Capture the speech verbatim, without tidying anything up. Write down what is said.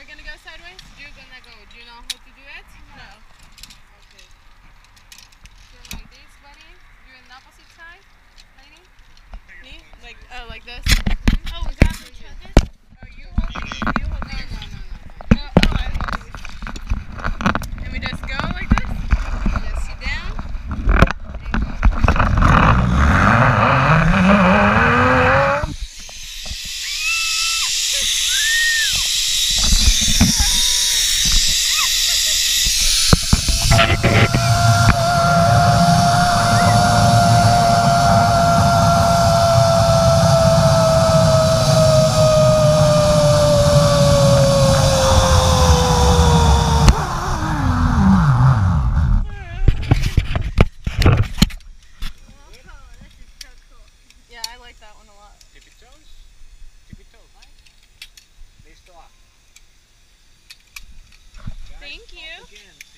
you're gonna go sideways? You're gonna go. Do you know how to do it? No. Okay. Turn like this, buddy. Do it on the opposite side, lady. Me? Like, oh, like this? Mm-hmm. Oh, we got to chug it? Oh, you hold these. You hold no, these. No, no, no, no. No, oh, I hold these. And we just go like this? Just sit down. And go. Yeah, I like that one a lot. Tippy toes. Tippy toes, right? They still are. Thank you. Again.